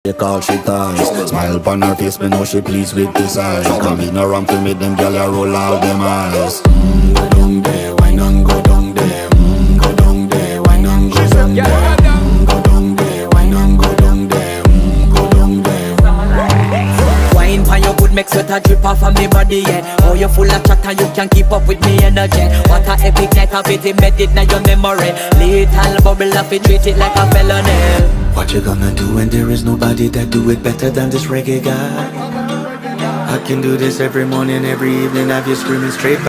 She call she ties. Smile upon her face, me know she pleased with this eyes. Come in around to make them gyal a roll out them eyes. Go down there, wine and go down there. Go down there, wine and go down there. Go down there, wine and go down there. Go down there. Wine pan your good make sweat a drip off of me body, yeah. Oh, you full of chat and you can keep up with me energy. What a epic night of it, embedded in your memory. Little bubble up, it treat it like a felony. What you gonna do when there is nobody that do it better than this reggae guy? I can do this every morning, every evening, have you screaming straight back.